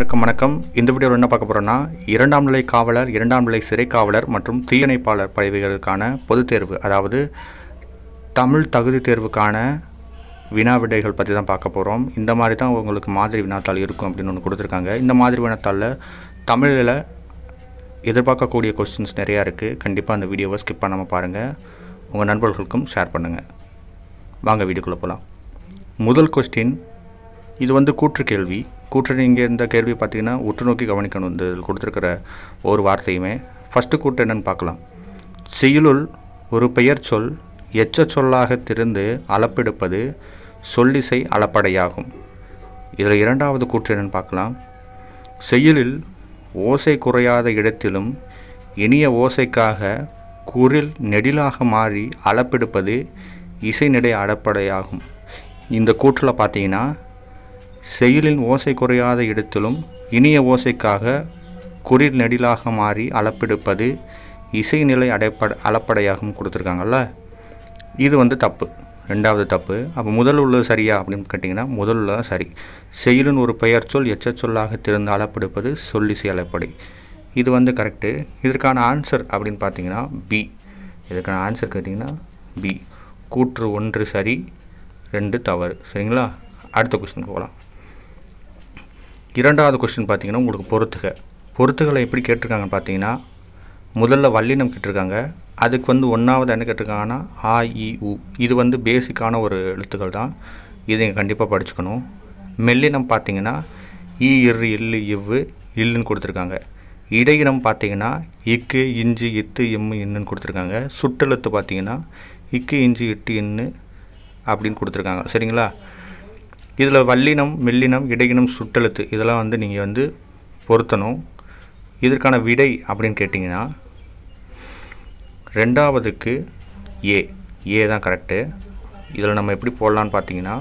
அனைவருக்கும் வணக்கம். இந்த வீடியோவில் என்ன பார்க்க போகிறோன்னா, 2ஆம் நிலை காவலர், 2ஆம் நிலை சிறை காவலர் மற்றும் தீயணைப்பாளர் பதவிகளுக்கான பொதுத் தேர்வு, அதாவது தமிழ் தகுதி தேர்வுக்கான வினா விடைகள் பற்றி தான் பார்க்க போகிறோம். இந்த மாதிரி தான் உங்களுக்கு மாதிரி வினாத்தாள் இருக்கும் அப்படின்னு ஒன்று கொடுத்துருக்காங்க. இந்த மாதிரி வினாத்தாளில் தமிழில் எதிர்பார்க்கக்கூடிய கொஸ்டின்ஸ் நிறையா இருக்குது. கண்டிப்பாக அந்த வீடியோவை ஸ்கிப் பண்ணாமல் பாருங்கள், உங்கள் நண்பர்களுக்கும் ஷேர் பண்ணுங்கள். வாங்க வீடியோக்குள்ளே போகலாம். முதல் கொஸ்டின், இது கூற்று கேள்வி. கூற்று இங்கே இந்த கேள்வி பார்த்தீங்கன்னா உற்று நோக்கி கவனிக்கணும். இந்த கொடுத்துருக்கிற ஒரு வார்த்தையுமே ஃபஸ்ட்டு கூற்று என்னென்னு பார்க்கலாம். செய்யுளுள் ஒரு பெயர் சொல் எச்ச சொல்லாக திருந்து அளப்பெடுப்பது சொல்லிசை அளப்படையாகும். இதில் இரண்டாவது கூற்று என்னென்னு பார்க்கலாம். செய்யுளில் ஓசை குறையாத இடத்திலும் இனிய ஓசைக்காக குரில் நெடிலாக மாறி அளப்பெடுப்பது இசை நடை அளப்படையாகும். இந்த கூற்றில் பார்த்தீங்கன்னா செய்யுளின் ஓசை குறையாத இடத்திலும் இனிய ஓசைக்காக குறில் நெடிலாக மாறி அளப்பெடுப்பது இசைநிலை அளப்படையாகவும் கொடுத்துருக்காங்கல்ல. இது தப்பு, ரெண்டாவது தப்பு. அப்போ முதல் உள்ளது சரியா அப்படின்னு கேட்டிங்கன்னா முதல் உள்ளதான் சரி. செய்யுளின் ஒரு பெயர் சொல் எச்ச சொல்லாக திறந்து அளப்பெடுப்பது சொல்லிசை அளப்படை. இது கரெக்டு. இதற்கான ஆன்சர் அப்படின்னு பார்த்தீங்கன்னா பி. இதற்கான ஆன்சர் கேட்டிங்கன்னா பி. கூற்று 1 சரி, 2 தவறு. சரிங்களா? அடுத்த கொஸ்டின் போகலாம். இரண்டாவது கொஸ்டின் பார்த்தீங்கன்னா உங்களுக்கு பொறுத்துகளை எப்படி கேட்டிருக்காங்கன்னு பார்த்தீங்கன்னா, முதல்ல வல்லினம் கேட்டிருக்காங்க. அதுக்கு 1வது என்ன கேட்டிருக்காங்கன்னா ஆ இ உ. இது பேசிக்கான ஒரு எழுத்துக்கள் தான். இதை நீங்கள் கண்டிப்பாக படிச்சுக்கணும். மெல்லினம் பார்த்தீங்கன்னா ஈ இரு இல்லு இவ்வு இல்லுன்னு கொடுத்துருக்காங்க. இடையினம் பார்த்தீங்கன்னா இக்கு இஞ்சு இத்து எம்மு இன்னுன்னு கொடுத்துருக்காங்க. சுட்டெழுத்து பார்த்தீங்கன்னா இக்கு இஞ்சு இட்டு இன்னு அப்படின்னு கொடுத்துருக்காங்க. சரிங்களா? இதில் வல்லினம், மெல்லினம், இடையினம், சுட்டெழுத்து இதெல்லாம் நீங்கள் பொருத்தணும். இதற்கான விடை அப்படின்னு கேட்டிங்கன்னா ரெண்டாவதுக்கு ஏ தான் கரெக்டு. இதில் நம்ம எப்படி போடலான்னு பார்த்தீங்கன்னா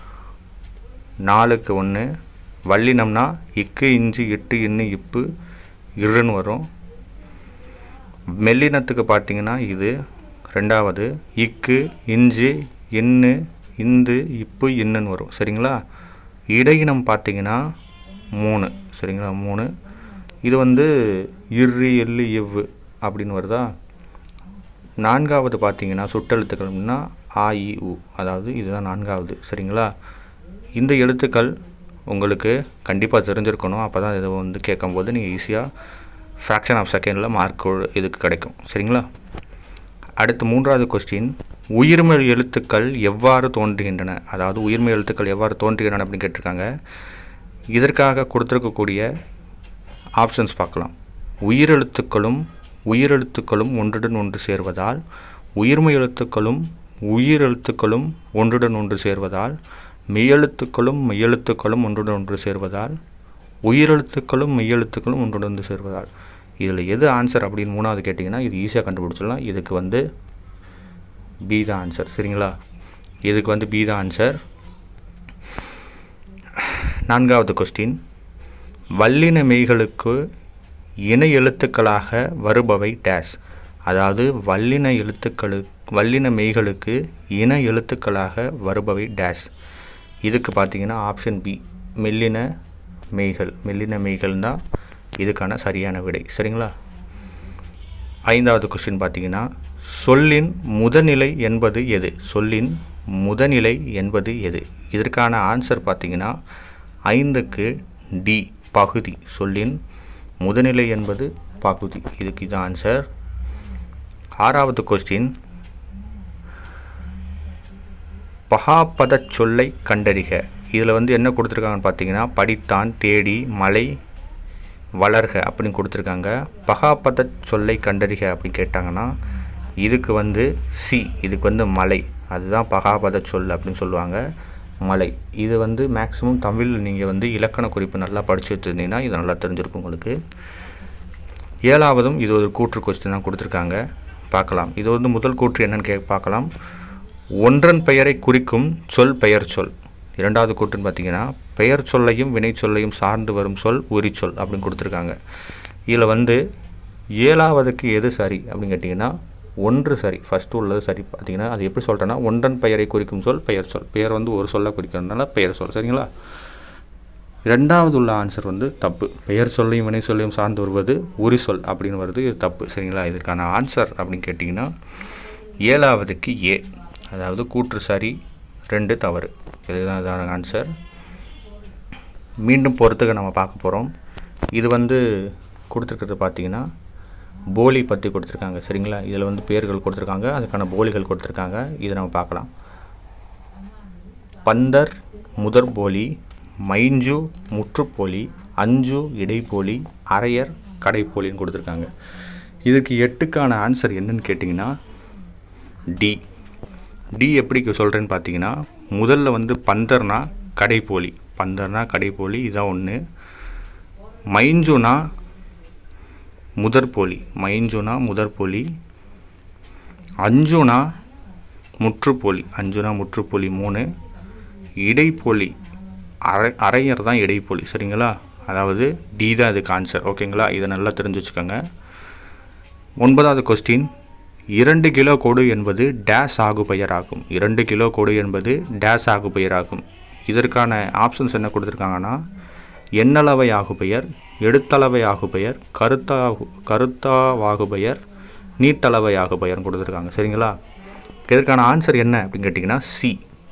4க்கு 1. வல்லினம்னா இக்கு இஞ்சு இட்டு இன்னு இப்பு இருன்னு வரும். மெல்லினத்துக்கு பார்த்தீங்கன்னா இது ரெண்டாவது இக்கு இஞ்சு இன்னு இந்து இப்பு இன்னுன்னு வரும். சரிங்களா? இடையினம் பார்த்தீங்கன்னா 3. சரிங்களா? 3. இது இரு எள்ளு எவ்வு அப்படின்னு வருதா. 4வது பார்த்தீங்கன்னா சுட்டெழுத்துக்கள்னா ஆ இ உ, அதாவது இதுதான் 4வது. சரிங்களா? இந்த எழுத்துக்கள் உங்களுக்கு கண்டிப்பாக தெரிஞ்சிருக்கணும். அப்போ தான் இதை கேட்கும்போது நீங்கள் ஈஸியாக ஃப்ராக்ஷன் ஆஃப் செகண்டில் மார்க் இதுக்கு கிடைக்கும். சரிங்களா? அடுத்து 3வது கொஸ்டின், உயிர்மெய் எழுத்துக்கள் எவ்வாறு தோன்றுகின்றன, அதாவது உயிர்மெய் எழுத்துக்கள் எவ்வாறு தோன்றுகின்றன அப்படின்னு கேட்டிருக்காங்க. இதற்காக கொடுத்துருக்கக்கூடிய ஆப்ஷன்ஸ் பார்க்கலாம். உயிரெழுத்துக்களும் ஒன்றுடன் ஒன்று சேர்வதால், உயிர்மெய் எழுத்துக்களும் ஒன்றுடன் ஒன்று சேர்வதால், மெய்யெழுத்துக்களும் ஒன்றுடன் ஒன்று சேர்வதால், மெய்யெழுத்துக்களும் ஒன்றுடன் ஒன்று சேர்வதால். இதில் எது ஆன்சர் அப்படின்னு 3வது கேட்டிங்கன்னா இது ஈஸியாக கண்டுபிடிச்சிடலாம். இதுக்கு பி தான் ஆன்சர். சரிங்களா? இதுக்கு பி தான் ஆன்சர். 4வது கொஸ்டின், வல்லின மெய்களுக்கு இணை எழுத்துக்களாக வருபவை டேஷ், அதாவது வல்லின மெய்களுக்கு இணை எழுத்துக்களாக வருபவை டேஷ். இதுக்கு பார்த்தீங்கன்னா ஆப்ஷன் பி, மெல்லின மெய்கள் தான் இதுக்கான சரியான விடை. சரிங்களா? 5வது கொஸ்டின் பார்த்தீங்கன்னா, சொல்லின் முதநிலை என்பது எது? இதற்கான ஆன்சர் பார்த்தீங்கன்னா 5க்கு டி, பகுதி. சொல்லின் முதநிலை என்பது பகுதி. இதுக்கு இது ஆன்சர். 6வது கொஸ்டின், பகாப்பத சொல்லை கண்டறிக. இதில் என்ன கொடுத்துருக்காங்கன்னு பார்த்தீங்கன்னா படித்தான், தேடி, மலை, வளர்க அப்படின்னு கொடுத்துருக்காங்க. பகாப்பத சொல்லை கண்டறிக அப்படின்னு கேட்டாங்கன்னா இதுக்கு சி, இதுக்கு மலை, அதுதான் பகாபத சொல் அப்படின்னு சொல்லுவாங்க, மலை. இது மேக்ஸிமம் தமிழில் நீங்கள் இலக்கண குறிப்பு நல்லா படித்து வச்சுருந்தீங்கன்னா இது நல்லா தெரிஞ்சிருக்கும் உங்களுக்கு. 7வதும் இது ஒரு கூற்று கொஸ்டின் தான் கொடுத்துருக்காங்க, பார்க்கலாம். இது முதல் கூற்று என்னென்னு பார்க்கலாம். ஒன்றன் பெயரை குறிக்கும் சொல் பெயர் சொல். 2வது கூற்றுன்னு பார்த்தீங்கன்னா பெயர் சொல்லையும் வினை சொல்லையும் சார்ந்து வரும் சொல் உரிச்சொல் அப்படின்னு கொடுத்துருக்காங்க. இதில் 7வதுக்கு எது சரி அப்படின்னு கேட்டிங்கன்னா 1 சரி. ஃபஸ்ட்டு உள்ளது சரி. பார்த்தீங்கன்னா அது எப்படி சொல்கிறேன்னா, ஒன்றன் பெயரை குறிக்கும் சொல் பெயர் சொல். பெயர் ஒரு சொல்லை குறிக்கிறதுனால பெயர் சொல். சரிங்களா? ரெண்டாவது உள்ள ஆன்சர் வந்து தப்பு. பெயர் சொல்லையும் வினை சொல்லையும் சார்ந்து வருவது உரி சொல் அப்படின்னு வருது, இது தப்பு. சரிங்களா? இதுக்கான ஆன்சர் அப்படின்னு கேட்டிங்கன்னா 7வதுக்கு ஏ, அதாவது கூற்று சரி 2 தவறு. இதுதான் இதான ஆன்சர். மீண்டும் பொறுத்துக்க நம்ம பார்க்க போகிறோம். இது வந்து கொடுத்துருக்கிறது பார்த்திங்கன்னா போலி பற்றி கொடுத்துருக்காங்க. சரிங்களா? இதில் வந்து பேர்கள் கொடுத்துருக்காங்க, அதுக்கான போலிகள் கொடுத்துருக்காங்க. இதை நம்ம பார்க்கலாம். பந்தர் முதற் போலி, மைஞ்சு முற்றுப்போலி, அஞ்சு இடைப்போலி, அரையர் கடைப்போலின்னு கொடுத்துருக்காங்க. இதுக்கு 8க்கான ஆன்சர் என்னன்னு கேட்டிங்கன்னா டி. டி எப்படி சொல்கிறேன்னு பார்த்தீங்கன்னா, முதல்ல வந்து பந்தர்னா கடைப்போலி, பந்தர்னா கடைப்போலி, இதான் ஒன்று. மைஞ்சுனா முதற்போலி, மைஞ்சுனா முதற்போலி, அஞ்சுனா முற்றுப்போலி, அஞ்சுனா முற்றுப்போலி 3. இடைப்போலி அரையர் தான் இடைப்போலி. சரிங்களா? அதாவது டி தான் இதுக்கு ஆன்சர். ஓகேங்களா? இதை நல்லா தெரிஞ்சு வச்சுக்கோங்க. 9வது கொஸ்டின், 2 கிலோ கொடு என்பது டேஸ் ஆகுபெயர் ஆகும். 2 கிலோ கொடு என்பது டேஸ் ஆகுபெயர் ஆகும். இதற்கான ஆப்ஷன்ஸ் என்ன கொடுத்துருக்காங்கன்னா, எண்ணளவை ஆகுபெயர், எடுத்தளவை ஆகுபெயர், கருத்தாவாகுபெயர், நீட்டளவை ஆகுபெயர்னு கொடுத்துருக்காங்க. சரிங்களா? இதற்கான ஆன்சர் என்ன அப்படின்னு கேட்டிங்கன்னா சி,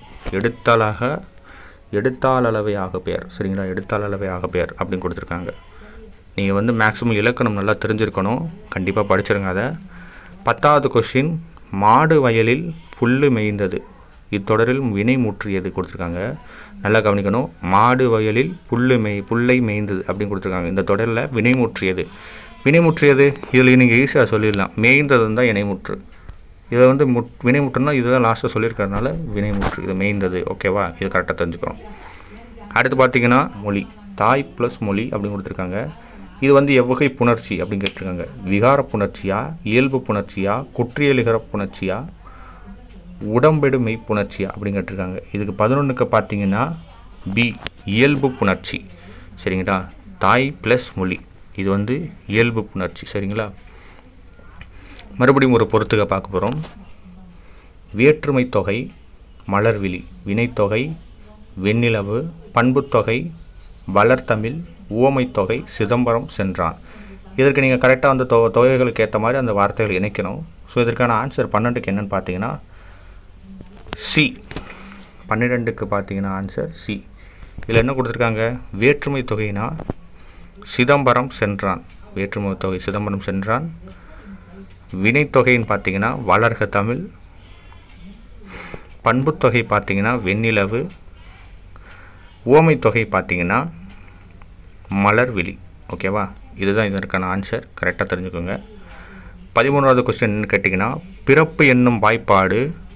எடுத்தாளவை ஆகுபெயர். சரிங்களா? எடுத்தாளவை ஆகுபெயர் அப்படின்னு கொடுத்துருக்காங்க. நீங்கள் வந்து மேக்ஸிமம் இலக்கணம் நல்லா தெரிஞ்சிருக்கணும், கண்டிப்பாக படிச்சிருங்க அதை. 10வது கொஸ்டின், மாடு வயலில் புல்லு மேய்ந்தது, இத்தொடரில் வினை முற்றியது கொடுத்துருக்காங்க. நல்லா கவனிக்கணும். மாடு வயலில் புல்லை மேய்ந்தது அப்படின்னு கொடுத்துருக்காங்க. இந்த தொடரில் வினை முற்றியது. இதில் நீங்கள் ஈஸியாக சொல்லிடலாம், மேய்ந்ததுன்னு தான் இணைமுற்று. இதை வந்து வினைமுற்றுனா இதுதான் லாஸ்ட்டாக சொல்லியிருக்கிறதுனால வினைமுற்று, இது மேய்ந்தது. ஓகேவா? இது கரெக்டாக தெரிஞ்சுக்கணும். அடுத்து பார்த்தீங்கன்னா மொழி, தாய் ப்ளஸ் மொழி அப்படின்னு கொடுத்துருக்காங்க. இது வந்து எவ்வகை புணர்ச்சி அப்படின்னு கேட்டிருக்காங்க. விகார புணர்ச்சியா, இயல்பு புணர்ச்சியா, குற்றியலுகிற புணர்ச்சியா, உடம்பெடு மெய் புணர்ச்சியா அப்படின்னு கேட்டிருக்காங்க. இதுக்கு 11க்கு பார்த்தீங்கன்னா பி, இயல்பு புணர்ச்சி. சரிங்களா? தாய் ப்ளஸ் மொழி, இது வந்து இயல்பு புணர்ச்சி. சரிங்களா? மறுபடியும் ஒரு பொறுத்துக்க பார்க்க போகிறோம். வேற்றுமை தொகை மலர்விழி, வினைத்தொகை வெண்ணிலவு, பண்புத்தொகை வளர்தமிழ், உவமைத்தொகை சிதம்பரம் சென்றான். இதற்கு நீங்கள் கரெக்டாக அந்த தொகைகளுக்கு ஏற்ற மாதிரி அந்த வார்த்தைகள் இணைக்கணும். ஸோ இதற்கான ஆன்சர் 12க்கு என்னென்னு பார்த்தீங்கன்னா சி. 12க்கு பார்த்தீங்கன்னா ஆன்சர் சி. இதில் என்ன கொடுத்துருக்காங்க, வேற்றுமை தொகைனா சிதம்பரம் சென்றான், வேற்றுமை தொகை சிதம்பரம் சென்றான். வினைத்தொகைன்னு பார்த்தீங்கன்னா வளர்க தமிழ், பண்புத்தொகை பார்த்தீங்கன்னா வெண்ணிலவு, உவமைத்தொகை பார்த்தீங்கன்னா மலர்விழி. ஓகேவா? இதுதான் இதற்கான ஆன்சர், கரெக்டாக தெரிஞ்சுக்கோங்க. 13வது கொஸ்டின் என்னன்னு கேட்டிங்கன்னா, பிறப்பு என்னும் வாய்ப்பாடு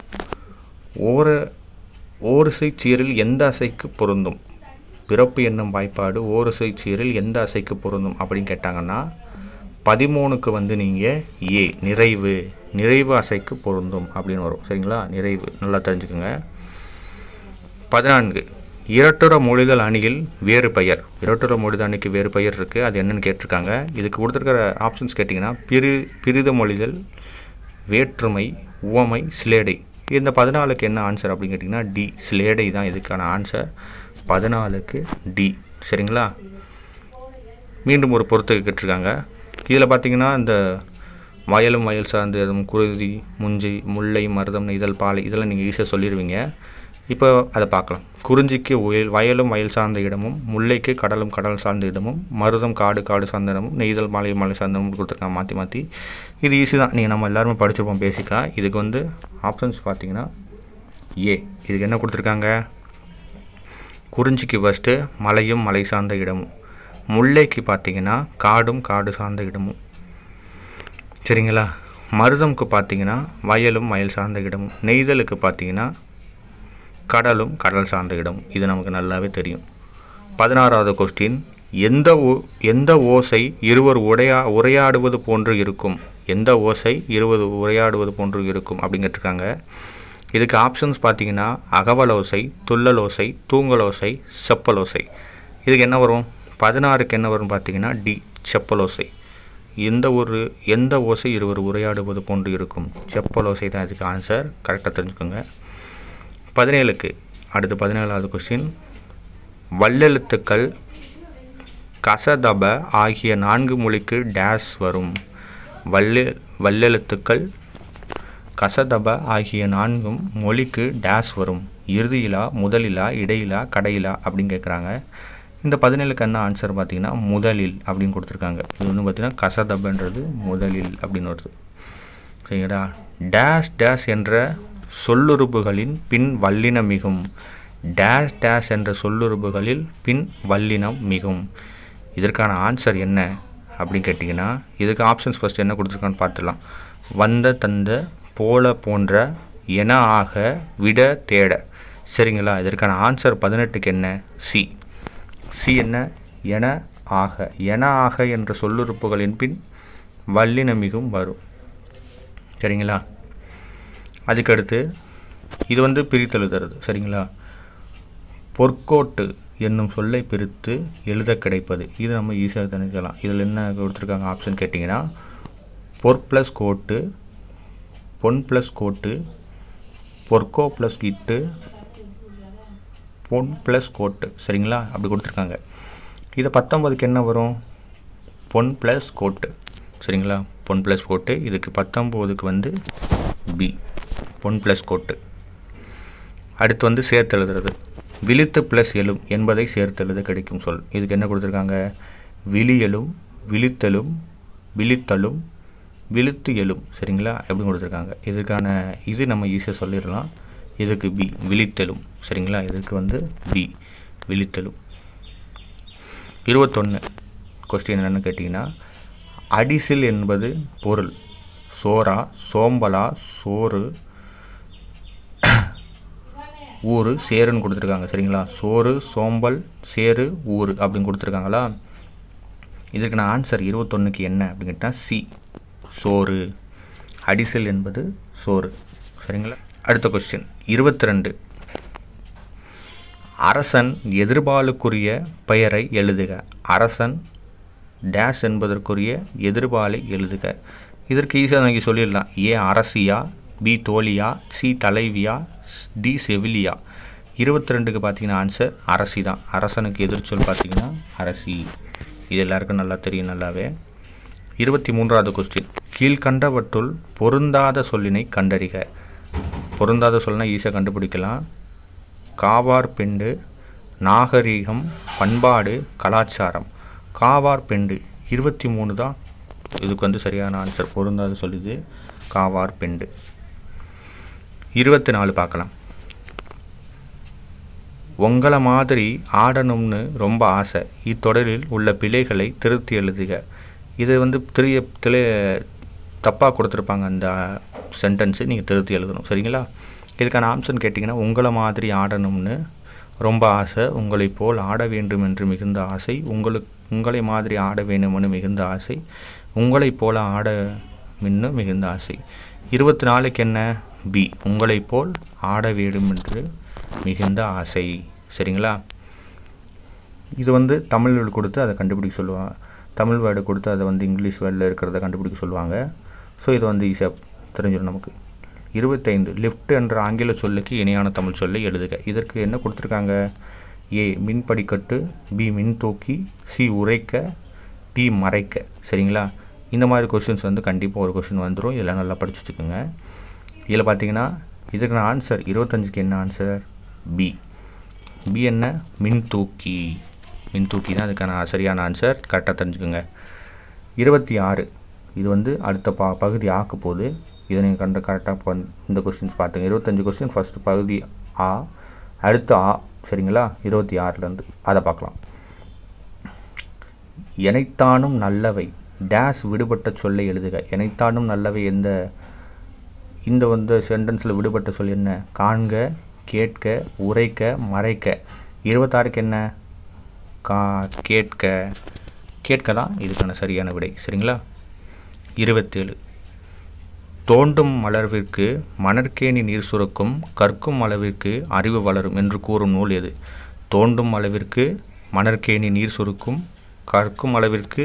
ஓரிசை சீரில் எந்த அசைக்கு பொருந்தும். பிறப்பு என்னும் வாய்ப்பாடு ஓரிசை சீரில் எந்த அசைக்கு பொருந்தும் அப்படின்னு கேட்டாங்கன்னா 13க்கு வந்து நீங்கள் ஏ, நிறைவு அசைக்கு பொருந்தும் அப்படின்னு வரும். சரிங்களா? நிறைவு நல்லா தெரிஞ்சுக்கோங்க. 14, இரட்டுற மொழிதல் அணியில் வேறு பெயர். இரட்டுற மொழிதல் அணிக்கு வேறு பெயர் இருக்குது, அது என்னென்னு கேட்டிருக்காங்க. இதுக்கு கொடுத்துருக்கிற ஆப்ஷன்ஸ் கேட்டிங்கன்னா பிரித மொழிதல், வேற்றுமை, உவமை, சிலேடை. இந்த 14க்கு என்ன ஆன்சர் அப்படின்னு கேட்டிங்கன்னா டி, சிலேடை தான் இதுக்கான ஆன்சர். 14க்கு டி. சரிங்களா? மீண்டும் ஒரு பொறுத்துக்கு கேட்டிருக்காங்க. இதில் பார்த்தீங்கன்னா இந்த வயலும் வயல் சார்ந்து குருதி, முஞ்சி, முல்லை, மருதம், நெய்தல், பாலை, இதெல்லாம் நீங்கள் ஈஸியாக சொல்லிடுவீங்க. இப்போ அதை பார்க்கலாம். குறிஞ்சிக்கு வயலும் வயல் சார்ந்த இடமும், முல்லைக்கு கடலும் கடல் சார்ந்த இடமும், மருதம் காடு சார்ந்த இடமும், நெய்தல் மலை சார்ந்த இடமும் கொடுத்துருக்காங்க மாற்றி. இது ஈஸி தான், நீங்கள் நம்ம எல்லாருமே படிச்சிருப்போம் பேசிக்காக. இதுக்கு வந்து ஆப்ஷன்ஸ் பார்த்தீங்கன்னா ஏ. இதுக்கு என்ன கொடுத்துருக்காங்க, குறிஞ்சிக்கு ஃபஸ்ட்டு மலையும் மலை சார்ந்த இடமும், முல்லைக்கு பார்த்தீங்கன்னா காடு சார்ந்த இடமும். சரிங்களா? மருதமுக்கு பார்த்தீங்கன்னா வயலும் வயல் சார்ந்த இடமும், நெய்தலுக்கு பார்த்தீங்கன்னா கடலும் கடல் சார்ந்த இடமும். இது நமக்கு நல்லாவே தெரியும். 16வது கொஸ்டின், எந்த ஓசை இருவர் உரையாடுவது போன்று இருக்கும். எந்த ஓசை இருவர் உரையாடுவது போன்று இருக்கும் அப்படின்னு கேட்டிருக்காங்க. இதுக்கு ஆப்ஷன்ஸ் பார்த்தீங்கன்னா அகவலோசை, துள்ளலோசை, தூங்கலோசை, செப்பலோசை. இதுக்கு என்ன வரும், 16க்கு என்ன வரும் பார்த்தீங்கன்னா டி, செப்பலோசை. எந்த ஓசை இருவர் உரையாடுவது போன்று இருக்கும், செப்பலோசை தான் இதுக்கு ஆன்சர், கரெக்டாக தெரிஞ்சுக்கோங்க. 17க்கு அடுத்து 17வது கொஸ்டின், வல்லெழுத்துக்கள் கசதப ஆகிய 4 மொழிக்கு டேஸ் வரும். வல்லெழுத்துக்கள் கசதப ஆகிய 4 மொழிக்கு டேஸ் வரும். இறுதியிலா, முதலிலா, இடையிலா, கடையிலா அப்படின்னு கேட்குறாங்க. இந்த 17க்கு என்ன ஆன்சர் பார்த்தீங்கன்னா முதலில் அப்படின்னு கொடுத்துருக்காங்க. இது வந்து பார்த்தீங்கன்னா கசதபன்றது முதலில் அப்படின்னு வருது. சரிங்களா? டேஸ் டேஸ் என்ற சொல்லுறுப்புகளின் பின் வல்லினம் மிகும். டேஸ் டேஸ் என்ற சொல்லுறுப்புகளில் பின் வல்லினம் மிகும். இதற்கான ஆன்சர் என்ன அப்படின்னு கேட்டிங்கன்னா, இதுக்கு ஆப்ஷன்ஸ் ஃபஸ்ட் என்ன கொடுத்துருக்கான்னு பார்த்துடலாம். வந்த, தந்த, போல, போன்ற, என, ஆக, விட, தேட. சரிங்களா? இதற்கான ஆன்சர் 18க்கு என்ன? சி. சி என்ன? என, ஆக. என, ஆக என்ற சொல்லுறுப்புகளின் பின் வல்லினம் மிகும் வரும். சரிங்களா? அதுக்கடுத்து இது வந்து பிரித்தெழுதுறது. சரிங்களா? பொற்கோட்டு என்னும் சொல்லை பிரித்து எழுத கிடைப்பது. இது நம்ம ஈஸியாக தெரிஞ்சுக்கலாம். இதில் என்ன கொடுத்துருக்காங்க ஆப்ஷன் கேட்டிங்கன்னா, பொற் ப்ளஸ் கோட்டு, பொன் ப்ளஸ் கோட்டு, பொற்கோ ப்ளஸ் இட்டு, பொன் ப்ளஸ் கோட்டு. சரிங்களா? அப்படி கொடுத்துருக்காங்க. இதை 19க்கு என்ன வரும்? பொன் ப்ளஸ் கோட்டு. சரிங்களா? பொன் ப்ளஸ் கோட்டு. இதுக்கு 19க்கு வந்து பி, பொன் ப்ளஸ் கோட்டு. அடுத்து வந்து சேர்த்து எழுதுறது. விழித்து ப்ளஸ் எழும் என்பதை சேர்த்து எழுத கிடைக்கும் சொல். இதுக்கு என்ன கொடுத்துருக்காங்க? விழியலும், விழித்தலும், விழித்தலும், விழித்து எழும். சரிங்களா? எப்படி கொடுத்துருக்காங்க. இதுக்கான இது நம்ம ஈஸியாக சொல்லிடலாம். இதுக்கு பி, விழித்தலும். சரிங்களா? இதுக்கு வந்து பி, விழித்தலும். 21 கொஸ்டின் என்னென்னு கேட்டிங்கன்னா, அடிசில் என்பது பொருள். சோறா, சோம்பலா, சோறு, ஊரு, சேருன்னு கொடுத்துருக்காங்க. சரிங்களா? சோறு, சோம்பல், சேரு, ஊரு அப்படின்னு கொடுத்துருக்காங்களா? இதுக்கு நான் ஆன்சர் 21க்கு என்ன அப்படின்னு கேட்டால் சி, சோறு. அடிசில் என்பது சோறு. சரிங்களா? அடுத்த கொஸ்டின் 22. அரசன் எதிர்பாலுக்குரிய பெயரை எழுதுக. அரசன் டேஸ் என்பதற்குரிய எதிர்பாலை எழுதுக. இதற்கு ஈஸியாக நீங்கள் சொல்லிடலாம். ஏ அரசியா, பி தோழியா, சி தலைவியா, டி செவிலியா. 22க்கு பார்த்தீங்கன்னா ஆன்சர் அரசி தான். அரசனுக்கு எதிர்ச்சொல் பார்த்தீங்கன்னா அரசி. இது எல்லாருக்கும் நல்லா தெரியும் நல்லாவே. 23வது கொஸ்டின். கீழ்கண்டவற்றுள் பொருந்தாத சொல்லினை கண்டறிக. பொருந்தாத சொல்லினா ஈஸியாக கண்டுபிடிக்கலாம். காவார் பெண்டு, நாகரீகம், பண்பாடு, கலாச்சாரம். காவார் பெண்டு 23 தான் இதுக்கு வந்து சரியான ஆன்சர். பொருந்தாத சொல்லுது காவார் பெண்டு. 24 பார்க்கலாம். உங்களை மாதிரி ஆடணும்னு ரொம்ப ஆசை. இத்தொடரில் உள்ள பிழைகளை திருத்தி எழுதுக. இது வந்து தப்பாக கொடுத்துருப்பாங்க. அந்த சென்டென்ஸு நீங்கள் திருத்தி எழுதணும். சரிங்களா? இதுக்கான ஆப்ஷன் கேட்டிங்கன்னா, உங்களை மாதிரி ஆடணும்னு ரொம்ப ஆசை, உங்களை போல் ஆட வேண்டும் என்று மிகுந்த ஆசை, உங்களை மாதிரி ஆட வேணும்னு மிகுந்த ஆசை, உங்களை போல் ஆட மின்னு மிகுந்த ஆசை. 24க்கு என்ன? பி, உங்களை போல் ஆட வேண்டும் என்று மிகுந்த ஆசை. சரிங்களா? இது வந்து தமிழ் வேர்டு கொடுத்து அதை கண்டுபிடிக்க சொல்லுவாங்க. தமிழ் வேர்டு கொடுத்து அதை வந்து இங்கிலீஷ் வேர்டில் இருக்கிறத கண்டுபிடிக்க சொல்லுவாங்க. ஸோ இது வந்து ஈஸியாக தெரிஞ்சிடும் நமக்கு. 25. லிஃப்ட் என்ற ஆங்கில சொல்லுக்கு இணையான தமிழ் சொல்லை எழுதுக. இதற்கு என்ன கொடுத்துருக்காங்க? ஏ மின் படிக்கட்டு, பி மின் தூக்கி, சி உரைக்க, டி மறைக்க. சரிங்களா? இந்த மாதிரி கொஸ்டின்ஸ் வந்து கண்டிப்பாக ஒரு கொஸ்டின் வந்துடும். இதெல்லாம் நல்லா படிச்சு வச்சுக்கோங்க. இதில் பார்த்தீங்கன்னா இதுக்கு ஆன்சர் 25க்கு என்ன ஆன்சர்? பி. பி என்ன? மின் தூக்கி. மின் தூக்கி தான் அதுக்கான சரியான ஆன்சர். கரெக்டாக தெரிஞ்சுக்கோங்க. 26. இது வந்து அடுத்த பகுதி ஆக்க போகுது. இதை நீங்கள் கரெக்டாக இந்த கொஸ்டின்ஸ் பார்த்துங்க. 25 கொஸ்டின். ஃபஸ்ட்டு பகுதி ஆ, அடுத்து ஆ. சரிங்களா? 26லேருந்து அதை பார்க்கலாம். எனைத்தானும் நல்லவை டேஸ் விடுபட்ட சொல்லை எழுதுக. எனைத்தானும் நல்லவை இந்த வந்து சென்டென்ஸில் விடுபட்ட சொல் என்ன? காண்க, கேட்க, உரைக்க, மறைக்க. 26க்கு என்ன? கேட்க தான் இதுக்கான சரியான விடை. சரிங்களா? 27. தோண்டும் அளவிற்கு மணற்கேணி நீர் சுரக்கும், கற்கும் அளவிற்கு அறிவு வளரும் என்று கூறும் நூல் எது? தோண்டும் அளவிற்கு மணற்கேணி நீர் சுரக்கும், கற்கும் அளவிற்கு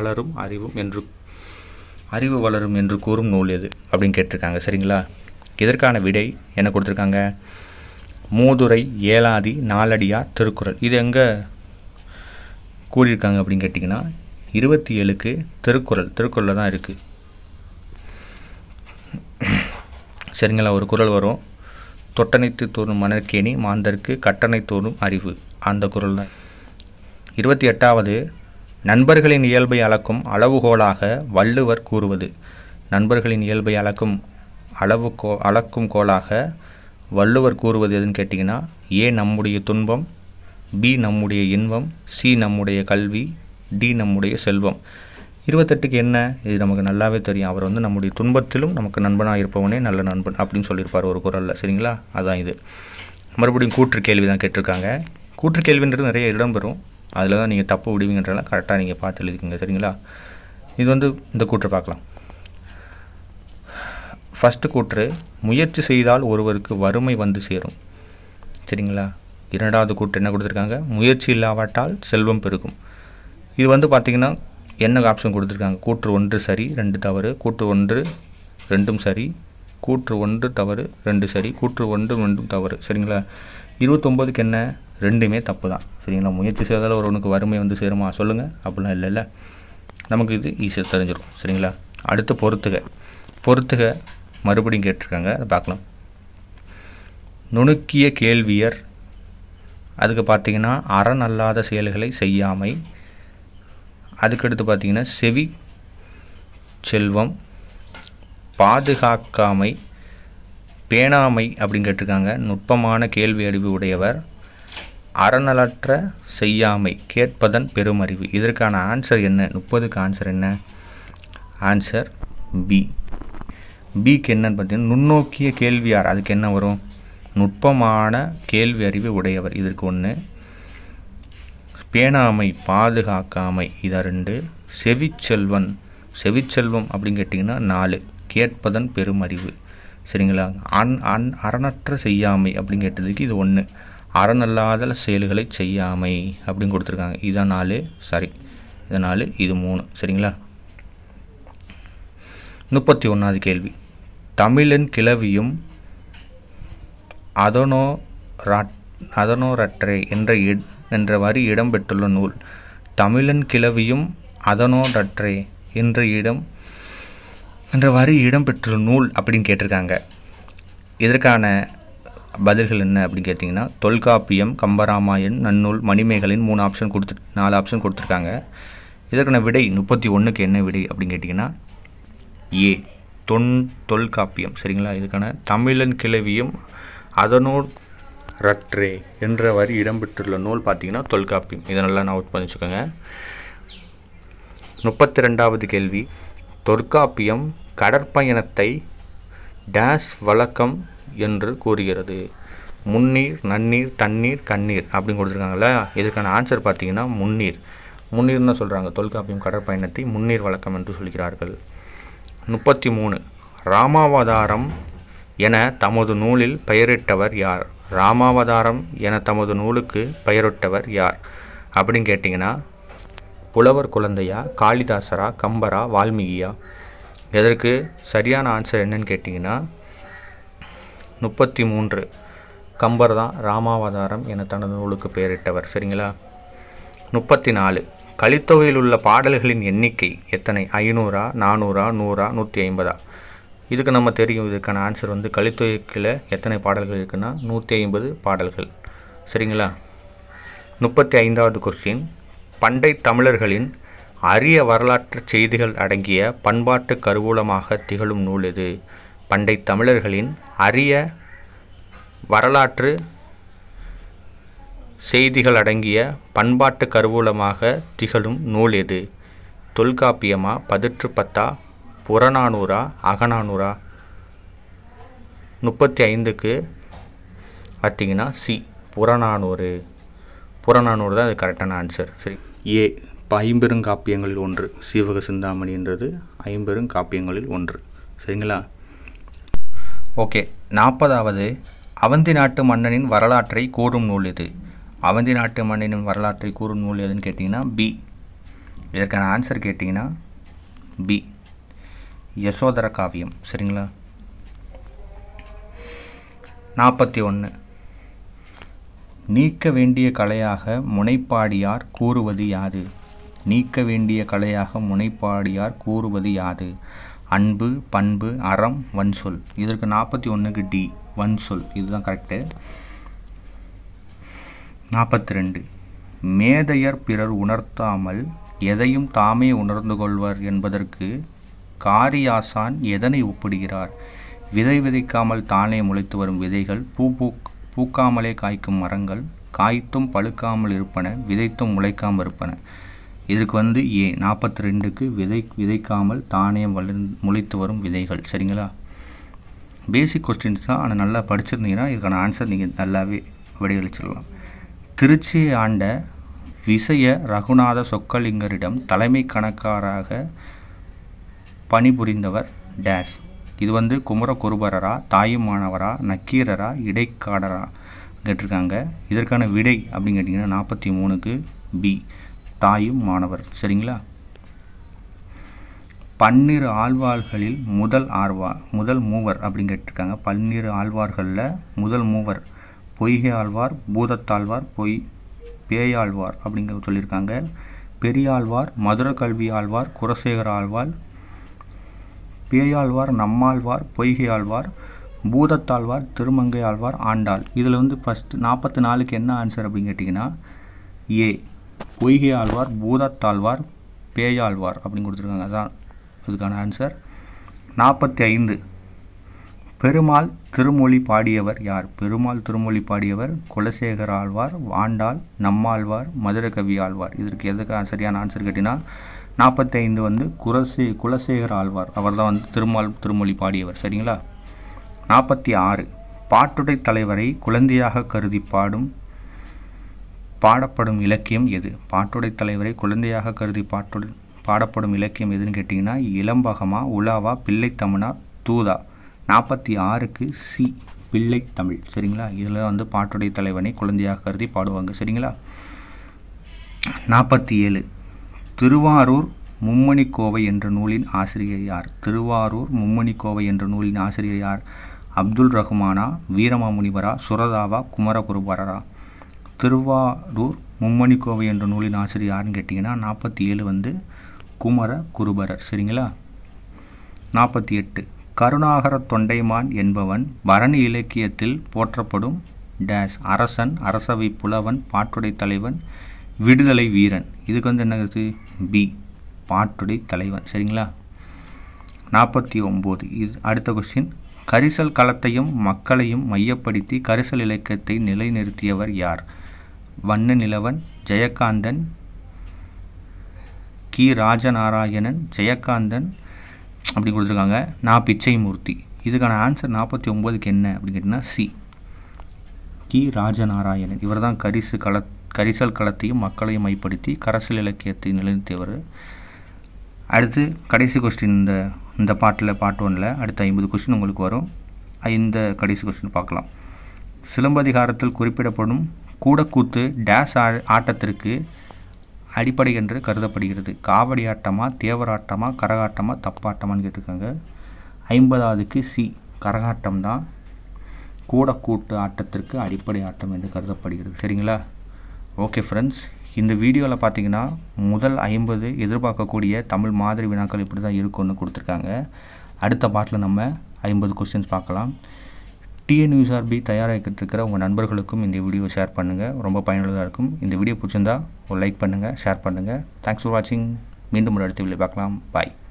அறிவு வளரும் என்று கூறும் நூல் எது அப்படின்னு கேட்டிருக்காங்க. சரிங்களா? இதற்கான விடை என்ன கொடுத்துருக்காங்க? மூதுரை, ஏலாதி, நாலடியார், திருக்குறள். இது எங்கே கூறியிருக்காங்க அப்படின்னு கேட்டிங்கன்னா 27க்கு திருக்குறளில் தான் இருக்குது. சரிங்களா? ஒரு குறள் வரும், தொட்டனைத்து தோறும் மணற்கேணி மாந்தர்க்கு கட்டணை தோறும் அறிவு. அந்த குறள் தான். 28வது நண்பர்களின் இயல்பை அளக்கும் அளவுகோலாக வள்ளுவர் கூறுவது. நண்பர்களின் இயல்பை அளக்கும் கோலாக வள்ளுவர் கூறுவது எதுன்னு கேட்டிங்கன்னா ஏ நம்முடைய துன்பம், பி நம்முடைய இன்பம், சி நம்முடைய கல்வி, டி நம்முடைய செல்வம். 28க்கு என்ன? இது நமக்கு நல்லாவே தெரியும். அவர் வந்து நம்முடைய துன்பத்திலும் நமக்கு நண்பனாக இருப்பவனே நல்ல நண்பன் அப்படின்னு சொல்லியிருப்பார் ஒரு குறளில். சரிங்களா? அதான் இது. மறுபடியும் கூற்று கேள்வி தான் கேட்டிருக்காங்க. கூற்று கேள்வின்றது நிறைய இடம்பெறும், அதில் தான் நீங்கள் தப்பு விடுவீங்கன்றதால கரெக்டாக நீங்கள் பார்த்து எழுதிக்கோங்க. சரிங்களா? இது வந்து இந்த கூற்று பார்க்கலாம். ஃபஸ்ட்டு கூற்று, முயற்சி செய்தால் ஒருவருக்கு வறுமை வந்து சேரும். சரிங்களா? இரண்டாவது கூற்று என்ன கொடுத்துருக்காங்க? முயற்சி இல்லாவிட்டால் செல்வம் பெருகும். இது வந்து பார்த்திங்கன்னா என்ன ஆப்ஷன் கொடுத்துருக்காங்க? கூற்று 1 சரி 2 தவறு, கூற்று 1 2ம் சரி, கூற்று 1 தவறு 2 சரி, கூற்று 1 2 தவறு. சரிங்களா? 29க்கு என்ன? 2மே தப்பு தான். சரிங்களா? முயற்சி செய்தால் ஒருவனுக்கு வறுமை வந்து சேருமா சொல்லுங்கள்? அப்படிலாம் இல்லைல்ல, நமக்கு இது ஈஸியாக தெரிஞ்சிடும். சரிங்களா? அடுத்து பொறுத்துக மறுபடியும் கேட்டிருக்காங்க, அதை பார்க்கலாம். நுணுக்கிய கேள்வியர், அதுக்கு பார்த்திங்கன்னா அறம் அல்லாத செயல்களை செய்யாமை. அதுக்கடுத்து பார்த்திங்கன்னா செவி செல்வம், பாதுகாக்காமை, பேணாமை அப்படின்னு கேட்டிருக்காங்க. நுட்பமான கேள்வி அறிவு உடையவர், அறநலற்ற செய்யாமை, கேட்பதன் பெருமறிவு. இதற்கான ஆன்சர் என்ன? 30க்கு ஆன்சர் என்ன? Answer B. பிக்கு என்னன்னு பார்த்தீங்கன்னா நுண்ணோக்கிய கேள்வியார். அதுக்கு என்ன வரும்? நுட்பமான கேள்வி அறிவு உடையவர். இதற்கு 1. பேணாமை, பாதுகாக்காமை, இதை 2. செவிச்செல்வம் அப்படின்னு கேட்டிங்கன்னா 4. கேட்பதன் பெருமறிவு. சரிங்களா? அறனற்ற செய்யாமை அப்படின்னு கேட்டதுக்கு இது 1. அறனல்லாத செயல்களை செய்யாமை அப்படின்னு கொடுத்துருக்காங்க. இதான் 4 சரி, இது 4, இது 3. சரிங்களா? 31வது கேள்வி, தமிழன் கிளவியும் அதனோரற்றே என்ற வரி இடம்பெற்றுள்ள நூல். தமிழன் கிளவியும் அதனோரற்றே என்ற வரி இடம்பெற்றுள்ள நூல் அப்படின்னு கேட்டிருக்காங்க. இதற்கான பதில்கள் என்ன அப்படின்னு கேட்டிங்கன்னா தொல்காப்பியம், கம்பராமாயண், நன்னூல், மணிமேகலின் 4 ஆப்ஷன் கொடுத்துருக்காங்க. இதற்கான விடை 31க்கு என்ன விடை அப்படின்னு கேட்டிங்கன்னா ஏ தொல்காப்பியம். சரிங்களா? இதுக்கான தமிழன் கிளவியும் அதனோரற்றே என்ற வரி இடம்பெற்றுள்ள நூல் பார்த்திங்கன்னா தொல்காப்பியம். இதை நல்லா நோட் பண்ணி வச்சுக்கோங்க. 32வது கேள்வி, தொல்காப்பியம் கடற்பயணத்தை டேஷ் வழக்கம் என்று கூறுகிறது. முன்னீர், நன்னீர், தண்ணீர், கண்ணீர் அப்படின்னு கொடுத்துருக்காங்களா? இதுக்கான ஆன்சர் பார்த்திங்கன்னா முன்னீர்னு சொல்கிறாங்க. தொல்காப்பியம் கடற்பயணத்தை முன்னீர் வழக்கம் என்று சொல்கிறார்கள். 33, ராமாவதாரம் என தமது நூலில் பெயரிட்டவர் யார்? ராமாவதாரம் என தமது நூலுக்கு பெயரிட்டவர் யார் அப்படின்னு கேட்டிங்கன்னா புலவர் குழந்தையா, காளிதாசரா, கம்பரா, வால்மீகியா? இதற்கு சரியான ஆன்சர் என்னன்னு கேட்டிங்கன்னா 33 கம்பர் தான் ராமாவதாரம் என தனது நூலுக்கு பெயரிட்டவர். சரிங்களா? 34, கலித்தொகையில் உள்ள பாடல்களின் எண்ணிக்கை எத்தனை? 500, 400, 100, 150? இதுக்கு நம்ம தெரியும். இதுக்கான ஆன்சர் வந்து கலித்தொகையில் எத்தனை பாடல்கள் இருக்குன்னா 150 பாடல்கள். சரிங்களா? 35வது கொஸ்டின், பண்டை தமிழர்களின் அரிய வரலாற்று செய்திகள் அடங்கிய பண்பாட்டு கருவூலமாக திகழும் நூல் எது? பண்டை தமிழர்களின் அரிய வரலாற்று செய்திகள் அடங்கிய பண்பாட்டு கருவூலமாக திகழும் நூல் எது? தொல்காப்பியமா, பதிற்றுப்பத்தா, புறநானூறா, அகநானூறா? 35க்கு பார்த்திங்கன்னா சி புறநானூறு தான் அது கரெக்டான ஆன்சர். சரி, ஏ ஐம்பெருங்காப்பியங்களில் ஒன்று. சீவக சிந்தாமணி என்றது ஐம்பெருங்காப்பியங்களில் ஒன்று. சரிங்களா? ஓகே. 40வது, அவந்தி நாட்டு மன்னனின் வரலாற்றை கூறும் நூல் எது? அவந்தி நாட்டு மன்னனின் வரலாற்றை கூறும் நூல் எதுன்னு கேட்டிங்கன்னா பி. இதற்கான ஆன்சர் கேட்டிங்கன்னா பி, யசோதர காவியம். சரிங்களா? 41, நீக்க வேண்டிய கலையாக முனைப்பாடியார் கூறுவது யாது? நீக்க வேண்டிய கலையாக முனைப்பாடியார் கூறுவது யாது? அன்பு, பண்பு, அறம், வன்சொல். இதற்கு 41க்கு டி வன்சொல். இதுதான் கரெக்டு. 42 மேதையர் பிறர் உணர்த்தாமல் எதையும் தாமே உணர்ந்து கொள்வர் என்பதற்கு காரியாசான் எதனை ஒப்பிடுகிறார்? விதை விதைக்காமல் தானே முளைத்து வரும் விதைகள், பூக்காமலே காய்க்கும் மரங்கள், காய்த்தும் பழுக்காமல் இருப்பன, விதைத்தும் முளைக்காமல் இருப்பன. இதற்கு ஏ 42க்கு விதைக்காமல் தானே முளைத்து வரும் விதைகள். சரிங்களா? பேசிக் கொஸ்டின்ஸ் தான், ஆனால் நல்லா படிச்சிருந்தீங்கன்னா இதுக்கான ஆன்சர் நீங்கள் நல்லாவே விடையளிச்சிடலாம். திருச்சியை ஆண்ட விசய ரகுநாத சொக்கலிங்கரிடம் தலைமை கணக்காராக பணிபுரிந்தவர் டேஸ். இது குமரகுருபரரா, தாயுமானவரா, நக்கீரரா, இடைக்காடரா கேட்டிருக்காங்க. இதற்கான விடை அப்படின்னு கேட்டிங்கன்னா 43க்கு பி தாயும் மாணவர். சரிங்களா? 12 ஆழ்வார்களில் முதல் மூவர் அப்படின்னு கேட்டிருக்காங்க. 12 ஆழ்வார்களில் முதல் மூவர் பொய்கை ஆழ்வார், பூதத்தாழ்வார், பேயாழ்வார் அப்படிங்கிற சொல்லியிருக்காங்க. பெரியாழ்வார், மதுர கல்வி ஆழ்வார், குலசேகர ஆழ்வார், பேயாழ்வார், நம்மாழ்வார், பொய்கை ஆழ்வார், பூதத்தாழ்வார், திருமங்கை ஆழ்வார், ஆண்டாள். இதில் ஃபஸ்ட்டு 44க்கு என்ன ஆன்சர் அப்படின்னு கேட்டிங்கன்னா ஏ பொய்கை ஆழ்வார், பூதத்தாழ்வார், பேயாழ்வார் அப்படின்னு கொடுத்துருக்காங்க. அதான் இதுக்கான ஆன்சர். 45 பெருமாள் திருமொழி பாடியவர் யார்? பெருமாள் திருமொழி பாடியவர் குலசேகர ஆழ்வார், ஆண்டாள், நம்மாழ்வார், மதுரகவி ஆழ்வார். இதற்கு எதுக்கு சரியான ஆன்சர் கேட்டிங்கன்னா 45 குலசேகர ஆழ்வார். அவர் தான் திருமொழி பாடியவர். சரிங்களா? 46 பாட்டுடை தலைவரை குழந்தையாக கருதி பாடப்படும் இலக்கியம் எது? பாட்டுடை தலைவரை குழந்தையாக கருதி பாடப்படும் இலக்கியம் எதுன்னு கேட்டிங்கன்னா இளம்பகமா, உலாவா, பிள்ளைத்தமிழா, தூதா. 46க்கு சி பிள்ளைத்தமிழ். சரிங்களா? இதில் பாட்டுடை தலைவனை குழந்தையாக கருதி பாடுவாங்க. சரிங்களா? 47 திருவாரூர் மும்மணிக்கோவை என்ற நூலின் ஆசிரியர் யார்? திருவாரூர் மும்மணிக்கோவை என்ற நூலின் ஆசிரியர் யார்? அப்துல் ரஹ்மானா, வீரமாமுனிவரா, சுரதாவா, குமரகுருபரரா? திருவாரூர் மும்மணிக்கோவை என்ற நூலின் ஆசிரியர் யாருன்னு கேட்டிங்கன்னா 47 குமரகுருபரர். சரிங்களா? 48 கருணாகர தொண்டைமான் என்பவன் பரணி இலக்கியத்தில் போற்றப்படும் டேஸ் அரசன், அரசவை புலவன், பாட்டுடை தலைவன், விடுதலை வீரன். இதுக்கு என்னது? பி பாட்டுடை தலைவன். சரிங்களா? 49 இது அடுத்த கொஸ்டின். கரிசல் களத்தையும் மக்களையும் மையப்படுத்தி கரிசல் இலக்கியத்தை நிலைநிறுத்தியவர் யார்? வண்ண நிலவன், ஜெயகாந்தன், கி ராஜநாராயணன், ஜெயகாந்தன் அப்படி கொடுத்துருக்காங்க. பிச்சைமூர்த்தி. இதுக்கான ஆன்சர் 49க்கு என்ன அப்படின்னு கேட்டிங்கன்னா சி கி ராஜநாராயணன். இவர் தான் கரிசல் களத்தையும் மக்களையும் மையப்படுத்தி கரிசல் இலக்கியத்தை நிலைநிறுத்தியவர். அடுத்து கடைசி கொஸ்டின் இந்த பார்ட் 1ல் அடுத்த 50 கொஸ்டின் உங்களுக்கு வரும். இந்த கடைசி கொஸ்டின் பார்க்கலாம். சிலப்பதிகாரத்தில் குறிப்பிடப்படும் கூடக்கூத்து டேஸ் ஆட்டத்திற்கு அடிப்படை என்று கருதப்படுகிறது. காவடி ஆட்டமா, தேவராட்டமா, கரகாட்டமா, தப்பாட்டமான்னு கேட்டிருக்காங்க. 50க்கு சி கரகாட்டம் தான் கூடக்கூட்டு ஆட்டத்திற்கு அடிப்படை ஆட்டம் என்று கருதப்படுகிறது. சரிங்களா? ஓகே ஃப்ரெண்ட்ஸ், இந்த வீடியோவில் பார்த்தீங்கன்னா முதல் 50 எதிர்பார்க்கக்கூடிய தமிழ் மாதிரி வினாக்கள் இப்படி தான் இருக்கும்னு கொடுத்துருக்காங்க. அடுத்த பாட்டில் நம்ம 50 கொஸ்டின்ஸ் பார்க்கலாம். TNUSRB தயாராகிட்டு இருக்கிற உங்கள் நண்பர்களுக்கும் இந்த வீடியோவை ஷேர் பண்ணுங்கள். ரொம்ப பயனுள்ளதாக இருக்கும். இந்த வீடியோ பிடிச்சிருந்தா ஒரு லைக் பண்ணுங்கள், ஷேர் பண்ணுங்கள். தேங்க்ஸ் ஃபார் வாட்சிங். மீண்டும் ஒரு அடுத்த வீடியோ பார்க்கலாம். பாய்.